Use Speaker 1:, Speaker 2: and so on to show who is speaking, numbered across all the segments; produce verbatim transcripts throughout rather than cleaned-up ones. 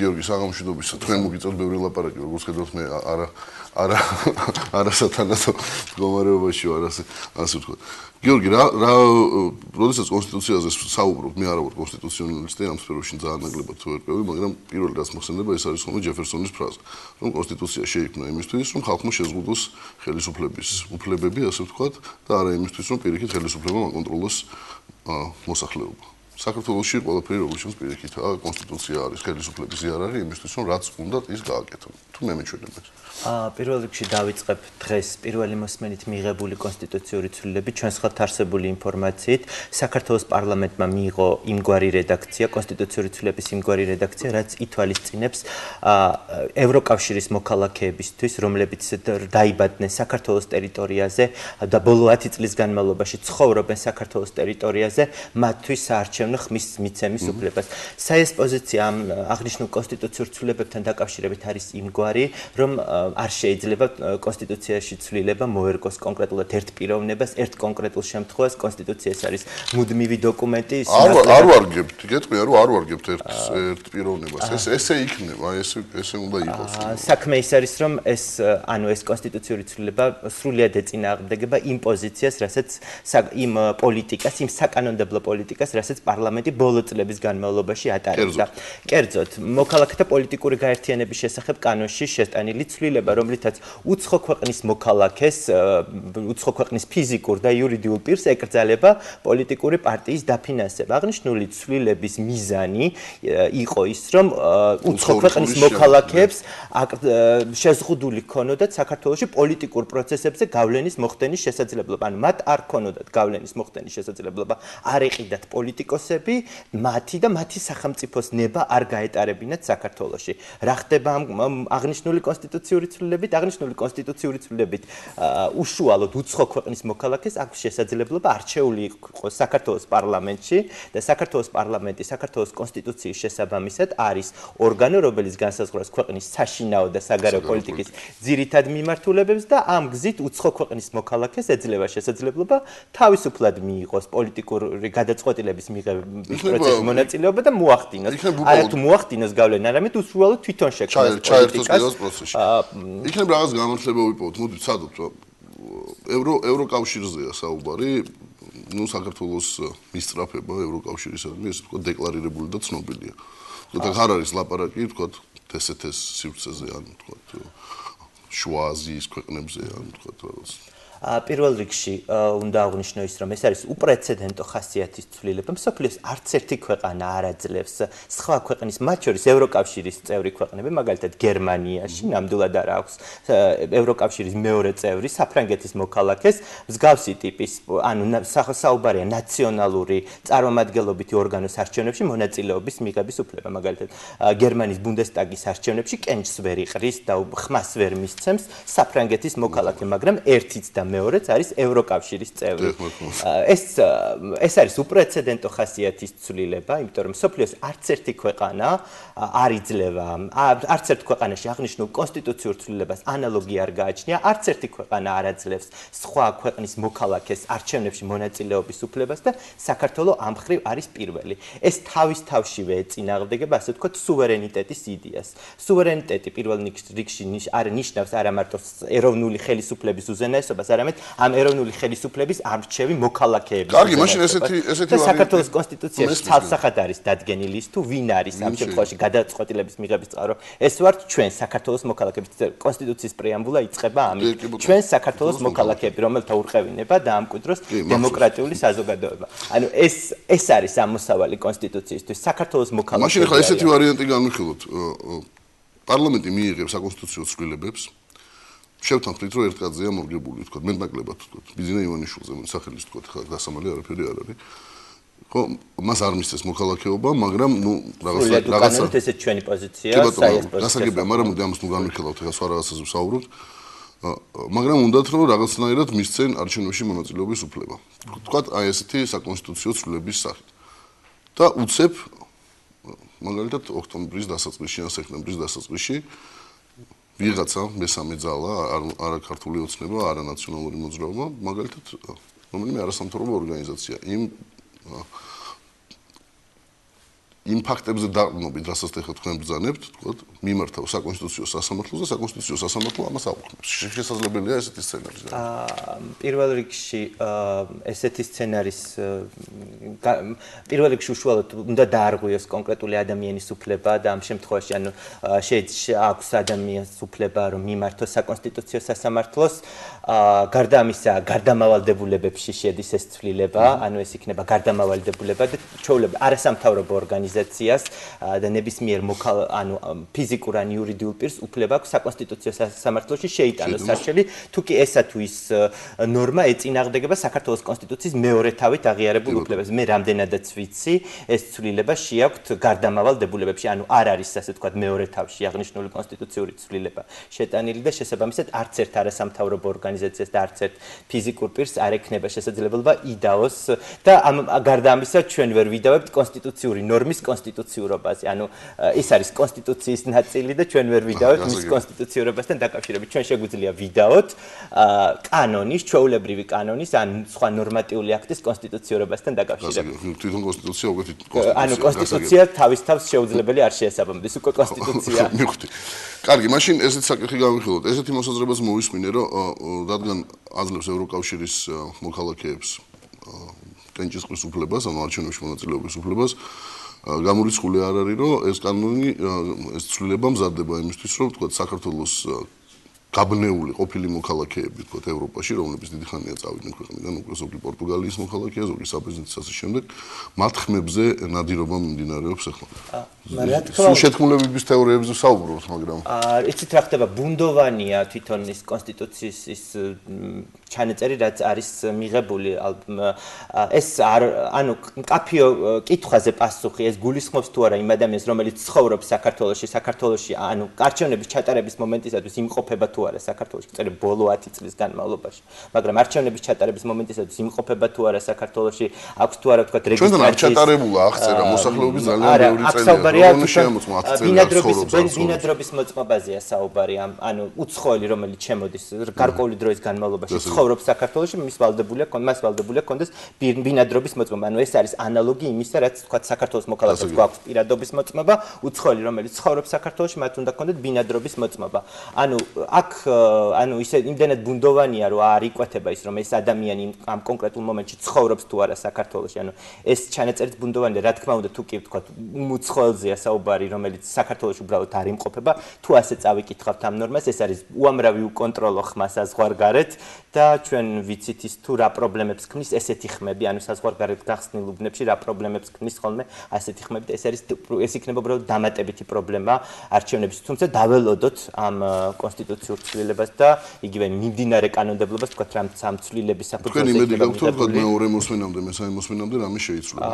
Speaker 1: გიორგი, საღამოშიდობისა, თქვენ მოგიწევთ ბევრი ლაპარაკი, როგორც ხედავთ მე არა არა არასათანადო მდგომარეობაში ვარ, ასე ასე ვთქვათ. გიორგი, რა რა როდესაც კონსტიტუციაზე საუბრობ, მე არა ვარ კონსტიტუციონალისტი, ამ სფეროში ძალიან ნაკლებად ვერკვევი, მაგრამ პირველი რაც მოხსენდება, ეს არის ხოლმე ჯეფერსონის ფრაზა, რომ კონსტიტუცია შეიქმნა იმისთვის, რომ ხალხმა შეზღუდოს ხელისუფლების უფლებები, ასე ვთქვათ, და არა იმისთვის, რომ პირიქით ხელისუფლებამ აკონტროლოს მოსახლეობა. საქართველოში ყველაფერი როგორც ჩანს პირიქითაა, კონსტიტუცია არის ხელისუფლების იარაღი იმისთვის, რომ რაც უნდათ ის გააკეთონ. თუ მე მეჩვენებ ეს.
Speaker 2: აა პირველ რიგში დავიწყებ დღეს პირველი მოსმენით მიღებული კონსტიტუციური ცვლილები ჩვენს ხელთ არსებული ინფორმაციით საქართველოს პარლამენტმა მიიღო იმგვარი რედაქცია კონსტიტუციური ცვლილების იმგვარი რედაქცია რაც ითვალისწინებს აა ევროკავშირის მოქალაქეებისთვის რომლებიც დაიბადნენ საქართველოს ტერიტორიაზე და ბოლო ათი წლის განმავლობაში ცხოვრობენ საქართველოს ტერიტორიაზე მათთვის საარჩევნო ხმის მიცემის უფლებას. საეს პოზიცია ამ აღნიშნულ კონსტიტუციურ ცვლილებებთან დაკავშირებით არის იმგვარი რომ არ შეიძლება კონსტიტუციაში ცვლილება მოერგოს კონკრეტულად ერთ პიროვნებას, ერთ კონკრეტულ შემთხვევას კონსტიტუცია არის მუდმივი დოკუმენტი.
Speaker 1: არ არ ვარგებთ, გეტყვია რომ არ ვარგებთ ერთ ერთ პიროვნებას. ეს ესე იქნება, ესე ესე უნდა იყოს.
Speaker 2: საქმე ის არის რომ ეს ანუ ეს კონსტიტუციური ცვლილება სრულიად ეწინააღმდეგება იმ პოზიციას, რასაც იმ პოლიტიკას, იმ საკანონმდებლო პოლიტიკას, რასაც პარლამენტი ბოლო წლების განმავლობაში ატარებდა. კერძოდ, მოქალაქეთა პოლიტიკური გაერთიანების შესახებ კანონში შეტანილი ცვლილება, რომლითაც უცხო ქვეყნის მოქალაქეს, უცხო ქვეყნის ფიზიკურ და იურიდიულ პირს ეკრძალება პოლიტიკური პარტიის დაფინანსება. აღნიშნული ცვლილების მიზანი იყო ის, რომ უცხო ქვეყნის მოქალაქეებს შეზღუდული ჰქონოდათ საქართველოში პოლიტიკურ პროცესებზე გავლენის მოხდენის შესაძლებლობა. ანუ მათ არ ჰქონოდათ გავლენის მოხდენის შესაძლებლობა, არ ეყიდათ პოლიტიკოსები, მათი და მათი სახელმწიფოს ნება არ გაეტარებინათ საქართველოში. რა ხდება ამ აღნიშნული კონსტიტუციური ცვლილებით, აღნიშნული კონსტიტუციური ცვლილებით უშუალოდ უცხო ქვეყნის მოქალაქეს აქვს შესაძლებლობა არჩეული იყოს საქართველოს პარლამენტში და საქართველოს პარლამენტი საქართველოს კონსტიტუციის შესაბამისად არის ორგანო, რომელიც განსაზღვრავს ქვეყნის საშინაო და საგარეო პოლიტიკის ძირითად მიმართულებებს და ამ გზით უცხო ქვეყნის მოქალაქეს ეძლევა შესაძლებლობა თავისუფლად მიიღოს პოლიტიკური გადაწყვეტილების მიღების პროცესში მონაწილეობა და მოახდინოს. არა თუ მოახდინოს გავლენა, არამედ უშუალოდ თვითონ შექმნას პოლიტიკას.
Speaker 1: იქნებ რაღაც განმართლება ვიპოვოთ, მოდი ვცადოთ, ევრო ევროკავშირზეა საუბარი, ну საქართველოს მისწრაფება ევროკავშირისადმი, ესე ვთქვათ, დეკლარირებული და ცნობილია. და ხარ არის ლაპარაკი, ვთქვათ, თსთ-ს სივრცეზე, ანუ ვთქვათ, შუა აზიის ქვეყნებზე, ანუ ვთქვათ, რაღაც
Speaker 2: პირველ რიგში უნდა აღვნიშნო ის, რომ ეს არის უპრეცედენტო ხასიათის ცვლილება. მსოფლიოს არც ერთი ქვეყანა არ აძლევს სხვა ქვეყნის, მათ შორის ევროკავშირის წევრი ქვეყნები, მაგალითად გერმანიაში, ნამდვილად არ აქვს ევროკავშირის მეორე წევრი, საფრანგეთის მოქალაქეს, მსგავსი ტიპის, ანუ საუბარია ნაციონალური წარმომადგენლობითი ორგანოს არჩევნებში მონაწილეობის მიღების უფლება. მაგალითად, გერმანიის ბუნდესტაგის არჩევნებში კენჭს ვერ იყრის და ხმას ვერ მისცემს საფრანგეთის მოქალაქე, მაგრამ ერთიც და მეორეც არის ევროკავშირის წევრი. ეს ეს არის უპრეცედენტო ხასიათის ცვლილება, იმიტომ რომ სოფლიოს არც ერთი ქვეყანა არ იძლევა, არც ერთ ქვეყანაში აღნიშნულ კონსტიტუციურ ცვლილებას ანალოგი არ გააჩნია, არც ერთი ქვეყანა არ აძლევს სხვა ქვეყნის მოქალაქეს არჩევნებში მონაწილეობის უფლებას და საქართველოს ამ მხრივ არის პირველი. ეს თავის თავშივე ეწინააღმდეგება, ასე ვთქვათ, სუვერენიტეტის იდეას. სუვერენიტეტი პირველ რიგში არ ნიშნავს არა მარტო ეროვნული ხელისუფლების უზენაესობას, არამედ ამ ეროვნული ხელისუფლების არჩევი მოქალაქეების.
Speaker 1: კარგი, მაშინ ესეთი ესეთი
Speaker 2: საქართველოს კონსტიტუციაში ცალსახად არის დადგენილი ის თუ ვინ არის ამ შემთხვევაში გადაწყვეტილების მიღების წყარო. ეს ვართ ჩვენ საქართველოს მოქალაქეები. კონსტიტუციის პრეამბულა იწყება ამით. ჩვენ საქართველოს მოქალაქეები, რომელთა ურყევინება დაამკვიდროს დემოკრატიული საზოგადოება. ანუ ეს ეს არის ამოსავალი კონსტიტუციისთვის. საქართველოს მოქალაქეები.
Speaker 1: მაშინ ახლა ესეთი ვარიანტი განვიხილოთ. პარლამენტი მიიღებს საკონსტიტუციო ცვლილებებს. შევთანხმდით, რომ ერთ კაცზეა მორგებული, ვთქვათ, მეტნაკლებად, ვთქვათ, ბიძინა ივანიშვილზე, სახელის, ვთქვათ, ხა დასამალი არაფერი არ არის. ხო, მას არ მისცეს მოქალაქეობა, მაგრამ, ну, რაღაცა
Speaker 2: რაღაცა ესეც ჩვენი პოზიციაა, საერთოდ პოზიცია.
Speaker 1: გასაგებია, მაგრამ მოდი ამას ნუ განვიხილავთ, ეხლა სხვა რაღაცაზე ვსაუბრობთ. მაგრამ უნდათ, რომ რაღაცნაირად მისცენ არჩევნებში მონაწილეობის უფლება. ვთქვათ, აი ესეთი საკონსტიტუციო ცვლილების სახით. და უცებ მაგალითად ოქტომბრის დასაწყისში ან სექტემბრის დასაწყისში ვიღაცა მესამე ძალა, არა ქართული ოცნება, არა ნაციონალური მოძრაობა, მაგალითად, რომელიმე არასამთავრობო ორგანიზაცია იმ იმ ფაქტებზე დაყრდნობით, რასაც ახლა თქვენ ბრძანებთ, თქო, მიმართავ საკონსტიტუციო სასამართლოს და საკონსტიტუციო სასამართლო ამას აუქმებს. შესაძლებელია ესეთი სცენარი.
Speaker 2: აა პირველ რიგში ესეთი სცენარის პირველ რიგში უშუალოდ უნდა დაარღვიოს კონკრეტული ადამიანის უფლება და ამ შემთხვევაში ანუ შეიძლება აქვს ადამიანის უფლება რომ მიმართოს საკონსტიტუციო სასამართლოს. აა გარდა ამისა, გარდამავალდებულებებში შედის ეს ცვლილება, ანუ ეს იქნება გარდამავალი დებულება და ჩვეულებრივ არასამთავრობო ორგანიზაციას და ნებისმიერ ანუ ფიზიკურ ან იურიდიულ პირს უფლება აქვს საკონსტიტუციო სასამართლოში შეიტანოს საშელი, თუ კი ესა თუ ის ნორმა ეწინააღმდეგება საქართველოს კონსტიტუციის მეორე თავით აღიარებულ უფლებებს. მე რამდენადაც ვიცი, ეს ცვლილება შეაქვთ გარდამავალ დებულებებში, ანუ არ არის ასე ვთქვათ მეორე თავში აღნიშნული კონსტიტუციური ცვლილება შეტანილი და შესაბამისად არც ერთ არასამთავრობო ორგანიზაციას და არც ერთ ფიზიკურ პირს არ ექნება შესაძლებლობა იდაოს და ამ გარდა ამისა ჩვენ ვერ ვიდავებთ კონსტიტუციური ნორმის კონსტიტუციურობაზე. ანუ ეს არის კონსტიტუციის ნაწილი და ჩვენ ვერ ვიდავებთ მის კონსტიტუციურობასთან დაკავშირებით. ჩვენ შეგვიძლია ვიდაოთ კანონის, ჩვეულებრივი კანონის ან სხვა ნორმატიული აქტის კონსტიტუციურობასთან დაკავშირებით.
Speaker 1: თვითონ კონსტიტუცია უკვე კონსტიტუცია.
Speaker 2: ანუ კონსტიტუცია თავის თავს შეუძლებელი არ შეესაბამება. უკვე კონსტიტუცია.
Speaker 1: მივხვდი. კარგი, მაშინ ესეთი საკითხი გავიხილოთ. ესეთი მოსაზრებას მოვისმინე, რომ რადგან აძლევს ევროკავშირის მოქალაქეებს კენჭისყრის უფლებას, ანუ არჩევნებში მონაწილეობის უფლებას, გამორიცხული არ არის, რომ ეს კანონი, ეს ცვლილება მზადდება იმისთვის, რომ თქვა საქართველოს გაბნეული ყოფილი მოქალაქეები, თქვა ევროპაში, რომლებიც დიდი ხანია წავიდნენ ქვეყნიდან, უკვე ზოგი პორტუგალიის მოქალაქეა, ზოგი საბერძნეთის ასე შემდეგ, მათ ხმებზე ნადირობა მიმდინარეობს ახლა.
Speaker 2: რა თქმა
Speaker 1: უნდა, შეთქმულებების თეორიებზე საუბრობთ, მაგრამ
Speaker 2: აა იცით რა ხდება, ბუნდოვანია თვითონ ის კონსტიტუციის ის ჩანაწერი, რაც არის მიღებული, ეს ანუ კაფიო კითხვაზე პასუხი, ეს გულისხმობს თუ არა იმ ადამიანს, რომელიც ცხოვრობს საქართველოში, საქართველოში, ანუ არჩევნების ჩატარების მომენტისათვის იმყოფება თუ არა საქართველოში, წერე ბოლო ათი წლის განმავლობაში, მაგრამ არჩევნების ჩატარების მომენტისათვის იმყოფება თუ არა საქართველოში, აქვს თუ არა ვთქვათ რეგისტრაციის.
Speaker 1: ჩვენთან არ ჩატარებულა აღწერა მოსახლეობის ძალიან ბევრი წელია.
Speaker 2: ბინადრობის ბინადრობის მოწმობაზეა საუბარი ამ ანუ უცხოელი რომელიც შემოდის გარკვეული დროის განმავლობაში ცხოვრობს საქართველოში მის ვალდებულია მას ვალდებულია კონდეს ბინადრობის მოწმობა ანუ ეს არის ანალოგი იმისა რაც თქვა საქართველოს მოქალაქეებს გვაქვს პირადობის მოწმობა უცხოელი რომელიც ცხოვრობს საქართველოში მათ უნდა კონდეთ ბინადრობის მოწმობა ანუ აქ ანუ ისე იმდენად ბუნდოვანია რომ არ იკვეთება ის რომ ეს ადამიანი ამ კონკრეტულ მომენტში ცხოვრობს თუ არა საქართველოში ანუ ეს ჩანაწერიც ბუნდოვანია რა თქმა უნდა თუ კი თქვა უცხოელზეა საუბარი, რომელიც საქართველოს უბრალოდ არ იმყოფება, თუ ასე წავიკითხავთ ამ ნორმას, ეს არის უამრავი უკონტროლო ხმა საზღვარგარეთ და ჩვენ ვიცით ის თუ რა პრობლემებს ქმნის ესეთი ხმები, ანუ საზღვარგარეთ გახსნილ უბნებში რა პრობლემებს ქმნის ხოლმე ასეთი ხმები და ეს არის ეს იქნება უბრალოდ დამატებითი პრობლემა არჩევნების, თუმცა დაველოდოთ ამ კონსტიტუციურ ცვლილებას და იგივე მიმდინარე კანონმდებლობას, თქვა რამ სამ ცვლილების საფუძველზე.
Speaker 1: თქვენ იმედი გაქვთ, რომ მეორე მოსმენამდე, მესამე მოსმენამდე რამე შეიცვლება.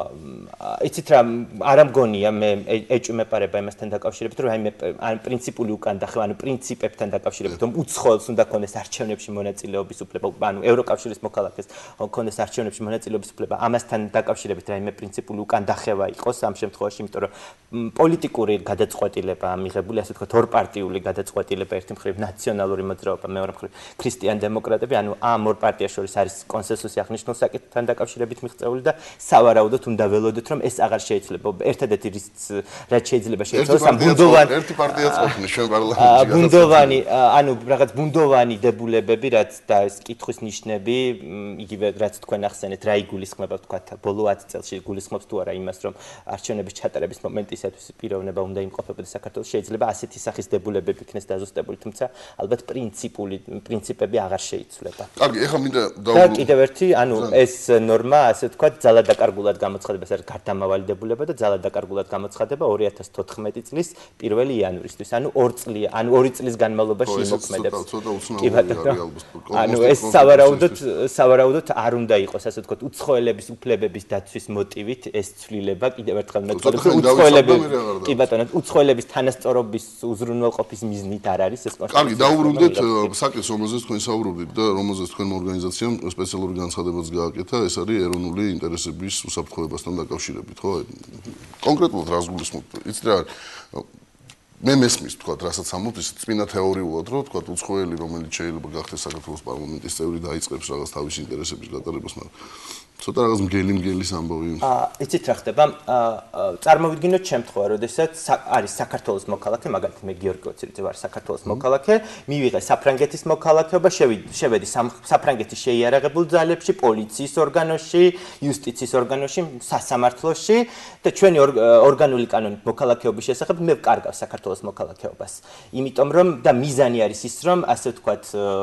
Speaker 2: აა იცით რა არ ამგონია მე ეჭვმეპარება იმასთან დაკავშირებით რომ აი მე ან პრინციპული უკან დახევა ანუ პრინციპებთან დაკავშირებით რომ უცხოელს უნდა ქონდეს არჩევნებში მონაწილეობის უფლება ანუ ევროკავშირის მოქალაქეს ქონდეს არჩევნებში მონაწილეობის უფლება ამასთან დაკავშირებით რაიმე პრინციპული უკან დახევა იყოს ამ შემთხვევაში იმიტომ რომ პოლიტიკური გადაწყვეტილება მიღებული ასე ვთქვათ ორპარტიული გადაწყვეტილება ერთი მხრივ ნაციონალური მოძრაობა მეორე მხრივ ქრისტიან დემოკრატები ანუ ამ ორ პარტიას შორის არის კონსენსუსი აღნიშნულ საკითხთან დაკავშირებით მიღწეული და სავარაუდოდ უნდა ველოდოთ რომ ეს აღარ შეიძლება ერთადერთი რის რაც შეიძლება შეიცვალოს ამ ბუნდოვანი
Speaker 1: ერთი პარტიაც ყოფნა ჩვენ პარლამენტში
Speaker 2: ბუნდოვანი ანუ რაღაც ბუნდოვანი დებულებები რაც და ეს კითხვის ნიშნები იგივე რაც თქვენ ახსენეთ რა იგულისხმება თქვათ ბოლო ათი წელში გულისხმობს თუ არა იმას რომ არჩევნების ჩატარების მომენტისათვის პიროვნება უნდა იმყოფებოდეს საქართველოს შეიძლება ასეთი სახის დებულებები იქნეს დაზუსტებული თუმცა ალბათ პრინციპული პრინციპები აღარ შეიცვლება
Speaker 1: კარგი ეხლა მინდა
Speaker 2: და კიდევ ერთი ანუ ეს ნორმა ასე ვთქვათ ძალადაკარგულად გამოცხადება ეს არის გარდამავალი დებულება და ძალადაკარგულად გამოცხადება ორი ათას თოთხმეტი წლის პირველი იანვრისთვის ანუ ორ წლია ანუ ორი წლის განმავლობაში იმოქმედებს კი ბატონო ანუ ეს სავარაუდოდ სავარაუდოდ არ უნდა იყოს ასე ვთქვათ უცხოელების უფლებების დაცვის მოტივით ეს ცვლილება კიდევ ერთხელ მეცადებს უცხოელების კი ბატონო უცხოელების თანასწორობის უზრუნველყოფის მიზნით არ არის ეს კონსტიტუცია
Speaker 1: კარგი დაუბრუნდეთ საკითხს რომელზეც თქვენ საუბრობდით და რომელზეც თქვენ ორგანიზაციამ სპეციალური განცხადებაც გააკეთა ეს არის ეროვნული ინტერესების უსაფრთხოებასთან დაკავშირებით ხო კონკრეტულად რას გულისხმობთ იცით რა მე მესმის თქვა რასაც ამბობთ ის წინა თეორიულად რომ თქვა უცხოელი რომელიც შეიძლება გახდეს საქართველოს პარლამენტის წევრი დაიწყებს რაღაც თავისი ინტერესების გატარებას მაგრამ ცოტა რაღაც მგელი მგელის ამბავი.
Speaker 2: აა იცით რა ხდება? აა წარმოვიდგინოთ შემთხვევა, როდესაც არის საქართველოს მოქალაქე, მაგალითად მე გიორგი ოცირიძე ვარ საქართველოს მოქალაქე, მივიღე საფრანგეთის მოქალაქეობა, შევედი საფრანგეთის შეიარაღებულ ძალებში, პოლიციის ორგანოში, იუსტიციის ორგანოში, სასამართლოში და ჩვენი ორგანული კანონით მოქალაქეობის შესახებ მე ვკარგავ საქართველოს მოქალაქეობას. იმიტომ რომ და მიზანი არის ის, რომ ასე ვთქვათ,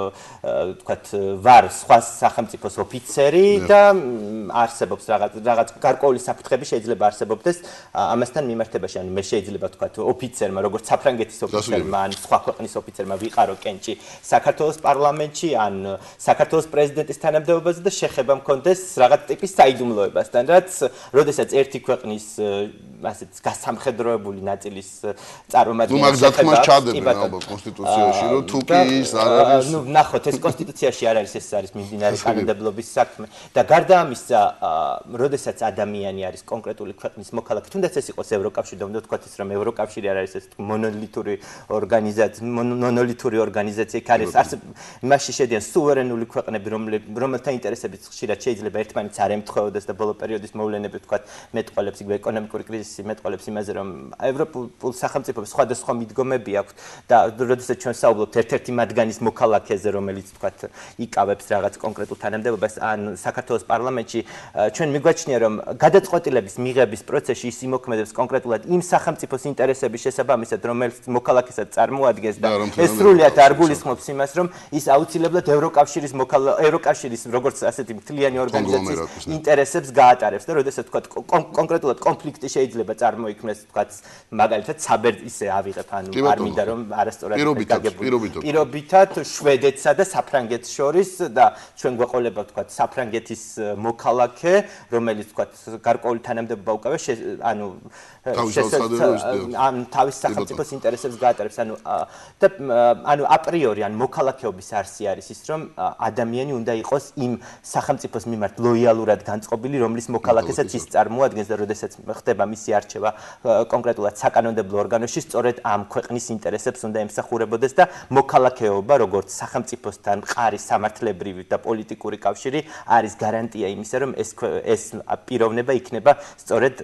Speaker 2: ვთქვათ, ვარ სხვა სახელმწიფოს ოფიცერი და არსებობს რაღაც რაღაც გარკვეული საფრთხები შეიძლება არსებობდეს ამასთან მიმართებაში. ანუ მე შეიძლება ვთქვათ ოფიცერმა, როგორც საფრანგეთის ოფიცერმა, ან სხვა ქვეყნის ოფიცერმა ვიყარო კენჭი საქართველოს პარლამენტში, ან საქართველოს პრეზიდენტის თანამდებობაზე და შეხება მქონდეს რაღაც ტიპის საიდუმლოებასთან, რაც როდესაც ერთი ქვეყნის ასეთ გასამხედროებული ნაწილის წარმომადგენელი
Speaker 1: შეხება ჩადებენ ალბათ კონსტიტუციაში, რომ თუ კი ის არ არის.
Speaker 2: ნუ ნახოთ, ეს კონსტიტუციაში არ არის, ეს არის მიმდინარე კანონმდებლობის საქმე და გარდა ამისა, როდესაც ადამიანი არის კონკრეტული ქვეყნის მოქალაქე, თუნდაც ეს იყოს ევროკავშირი, და უნდა ვთქვათ ის, რომ ევროკავშირი არ არის ეს მონოლითური ორგანიზაცია, მონოლითური ორგანიზაცია, იქ არის მასში შედიან სუვერენული ქვეყნები, რომელთა ინტერესებიც ხშირად შეიძლება ერთმანეთს არ ემთხვეოდეს და ბოლო პერიოდის მოვლენები ვთქვათ მეტყოლებს იგივე ეკონომიკური კრიზისი მეტყოლებს იმაზე, რომ ევროპულ სახელმწიფოებს სხვადასხვა მიდგომები აქვთ და როდესაც ჩვენ საუბრობთ ერთ-ერთი მათგანის მოქალაქეზე, რომელიც ვთქვათ იკავებს რაღაც კონკრეტულ თანამდებობას, ან საქართველოს პარლამენტში ჩვენ მიგვაჩნია, რომ გადაწყვეტილების მიღების პროცესში ის იმოქმედებს კონკრეტულად იმ სახელმწიფოს ინტერესების შესაბამისად, რომელიც მოქალაქესაც წარმოადგენს და ეს სრულიად არ გულისხმობს იმას, რომ ის აუცილებლად ევროკავშირის ევროკავშირის როგორც ასეთი მთლიანი ორგანიზაციის ინტერესებს გაატარებს და როდესაც ვთქვათ კონკრეტულად კონფლიქტი შეიძლება წარმოიქმნეს, ვთქვათ მაგალითად საბერ ისე ავიღებ, ანუ არ მინდა რომ არასწორად გაგებული პირობითად შვედეთსა და საფრანგეთს შორის და ჩვენ გვეყოლება ვთქვათ საფრანგეთის მოქალაქე, რომელიც ვთქვათ გარკვეული თანამდებობა უკავია, ანუ ან თავის სახელმწიფოს ინტერესებს გაატარებს, ანუ და ანუ აპრიორი ან მოქალაქეობის არსი არის ის, რომ ადამიანი უნდა იყოს იმ სახელმწიფოს მიმართ ლოიალურად განწყობილი, რომლის მოქალაქესაც ის წარმოადგენს და როდესაც ხდება მისი არჩევა კონკრეტულად საკანონმდებლო ორგანოში, სწორედ ამ ქვეყნის ინტერესებს უნდა ემსახურებოდეს და მოქალაქეობა, როგორც სახელმწიფოსთან მყარი სამართლებრივი და პოლიტიკური კავშირი არის გარანტია იმისა, რომ ეს ეს პიროვნება იქნება სწორედ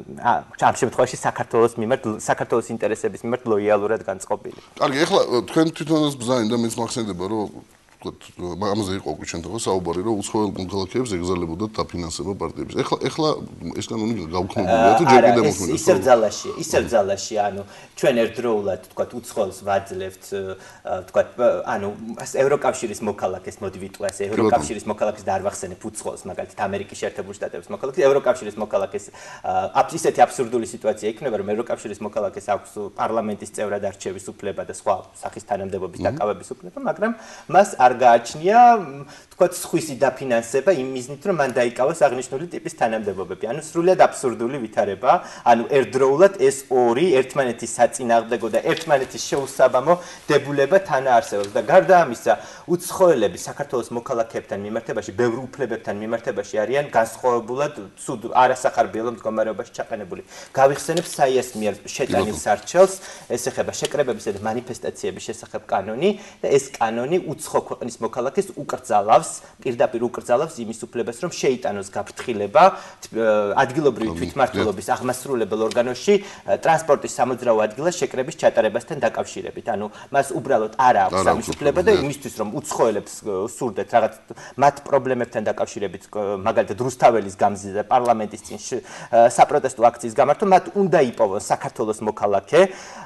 Speaker 2: ამ შემთხვევაში საქართველოს მიმართ საქართველოს ინტერესების მიმართ ლოიალურად განწყობილი.
Speaker 1: კარგი, ეხლა თქვენ თვითონაც ბზაინ და მეც მახსენდება, რომ ამაზე იყო უკვე შემთხვევა საუბარი, რომ უცხოელ მოქალაქეებს ეგზალებოდათ დაფინანსება პარტიების. ეხლა ეხლა ეს კანონი გაუქმებულია თუ ჯერ კიდევ მოქმედია?
Speaker 2: ისევ ძალაში, ისევ ძალაში, ანუ ჩვენ ერთდროულად ვთქვათ უცხოელს ვაძლევთ, ვთქვათ, ანუ ევროკავშირის მოქალაქეს მოდი ვიტყვე ასე, ევროკავშირის მოქალაქეს და არ ვახსენებ უცხოელს, მაგალითად ამერიკის შეერთებული შტატების მოქალაქეს, ევროკავშირის მოქალაქეს ისეთი აბსურდული სიტუაცია იქნება, რომ ევროკავშირის მოქალაქეს აქვს პარლამენტის წევრად არჩევის უფლება და სხვა სახის თანამდებობის დაკავების უფლება, მაგრამ მას არ გააჩნია თქვათ სხვისი დაფინანსება იმ მიზნით, რომ მან დაიკავოს აღნიშნული ტიპის თანამდებობები. ანუ სრულიად აბსურდული ვითარება, ანუ ერთდროულად ეს ორი ერთმანეთის საწინააღმდეგო და ერთმანეთის შეუსაბამო დებულება თანაარსებობს და გარდა ამისა, უცხოელები საქართველოს მოქალაქეებთან მიმართებაში, ბევრ უფლებებთან მიმართებაში არიან განსხვავებულად ცუდ არასახარბიელო მდგომარეობაში ჩაყენებული. გავიხსენებ საიას მიერ შეტანილ სარჩელს, ეს ეხება შეკრებებისა და მანიფესტაციების შესახებ კანონი და ეს კანონი უცხო ქვეყნის მოქალაქეს უკრძალავს, პირდაპირ უკრძალავს იმის უფლებას, რომ შეიტანოს გაფრთხილება ადგილობრივი თვითმმართველობის აღმასრულებელ ორგანოში ტრანსპორტის სამოძრაო ადგილას შეკრების ჩატარებასთან დაკავშირებით. ანუ მას უბრალოდ არ აქვს ამის უფლება და იმისთვის, რომ უცხოელებს სურდეთ რაღაც მათ პრობლემებთან დაკავშირებით, მაგალითად რუსთაველის გამზირდა პარლამენტის წინ საპროტესტო აქციის გამართვა, მათ უნდა იპოვონ საქართველოს მოქალაქე,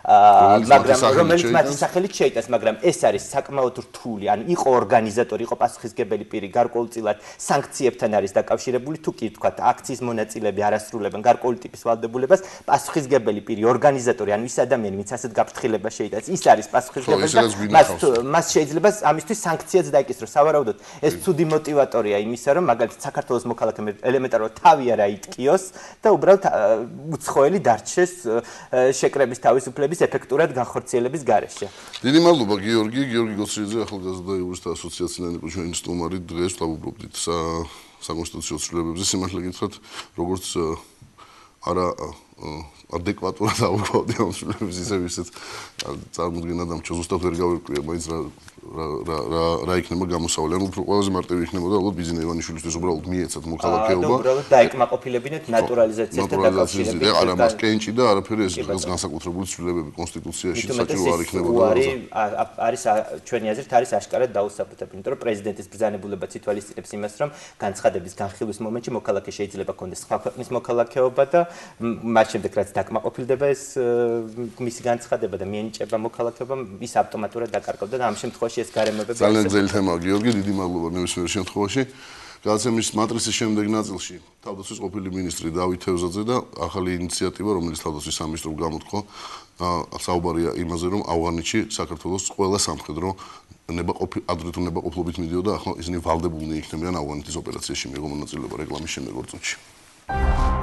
Speaker 2: მაგრამ რომელიც მათი სახელით შეიტანს, მაგრამ ეს არის საკმაოდ რთული, ან იყო ორგანიზატორი, იყო პასუხისმგებელი პირი, გარკვეულწილად სანქციებთან არის დაკავშირებული, თუ კი თქვა აქციის მონაწილეები არასრულებენ გარკვეული ტიპის ვალდებულებას, პასუხისმგებელი პირი, ორგანიზატორი, ანუ ის ადამიანი, ვინც ასეთ გაფრთხილებას შეიტანს, ის არის პასუხისმგებელი და მას მას შეიძლება ამისთვის სანქციაც დაიკისროს. სავარაუდოდ, ეს ცუდი мотиваტორია იმისა, რომ მაგალითად საქართველოს მოქალაქემ ელემენტარულად თავი არ აიტკიოს და უბრალოდ უცხოელი დარჩეს შეკრების თავისუფლების ეფექტურად განხორციელების გარეშე.
Speaker 1: დიდი მადლობა გიორგი, გიორგი გოცრიძე, ახალგაზრდა იურისტთა ასოციაციიდან იყო ჩვენი სტუმარი. დღეს ვსაუბრობდით საკონსტიტუციო ცვლილებებზე. სიმართლე გითხრათ, როგორც არა ადეკვატურად ავუყავდი ამ ცვლილებას ისევ ისეთ წარმოდგენად ამ ზუსტად ვერ გავირკვია მაინც რა რა რა იქნება გამოსავალი. ანუ უფრო ყველაზე მარტივი იქნებოდა ალბათ ბიზნე ივანიშვილისთვის უბრალოდ მიეცათ მოქალაქეობა.
Speaker 2: და უბრალოდ დაიკმაყოფილებინეთ ნატურალიზაციასთან დაკავშირებით.
Speaker 1: არა, მას კენჭი და არაფერი ეს რაღაც განსაკუთრებული ცვლილებები კონსტიტუციაში საჭირო არ იქნებოდა.
Speaker 2: არის ჩვენი აზრით არის აშკარად დაუსაფრთხო, იმიტომ რომ პრეზიდენტის ბრძანებულებაც ითვალისწინებს იმას, რომ განცხადების განხილვის მომენტში მოქალაქე შეიძლება კონდეს სხვა ქვეყნის მოქალაქეობა და მას შემდეგ რაც დაკმაყოფილდება ეს მისი განცხადება და მიენიჭება მოქალაქეობა, ის ავტომატურად დაკარგავდა და ამ შემთხვევაში ეს გარემოებები
Speaker 1: ძალიან ძელი თემაა, გიორგი, დიდი მადლობა ნებისმიერ შემთხვევაში. გადაცემის მატრიცის შემდეგ ნაწილში თავდაცვის ყოფილი მინისტრი დავით თევზაძე და ახალი ინიციატივა, რომელიც თავდაცვის სამინისტრომ გამოთქვა, საუბარია იმაზე, რომ ავღანეთში საქართველოს ყველა სამხედრო ნებაყოფი ადრე თუ ნებაყოფლობით მიდიოდა, ახლა ისინი ვალდებულნი იქნებიან ავღანეთის ოპერაციაში მიიღო მონაწილეობა რეკლამის შემდეგ ორ წუთში.